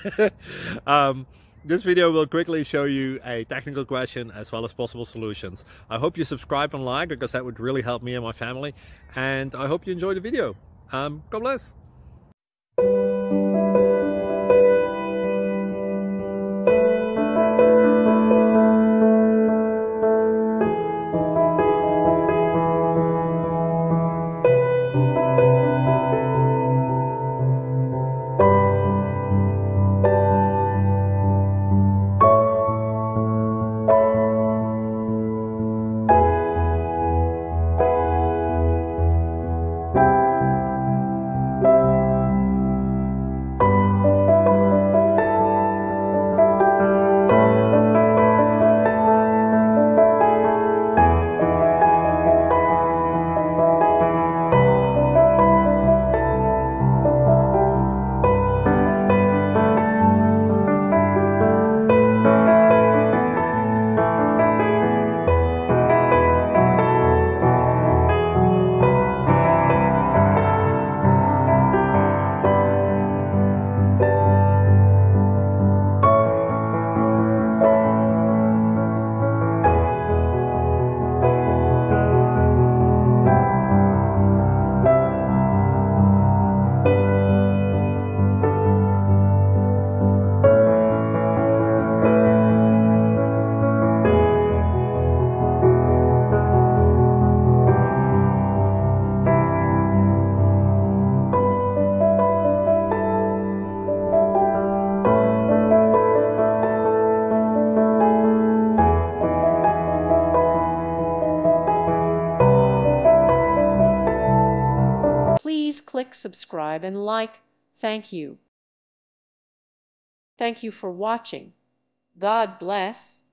This video will quickly show you a technical question as well as possible solutions. I hope you subscribe and like, because that would really help me and my family. And I hope you enjoy the video. God bless. Please click subscribe and like. Thank you. Thank you for watching. God bless.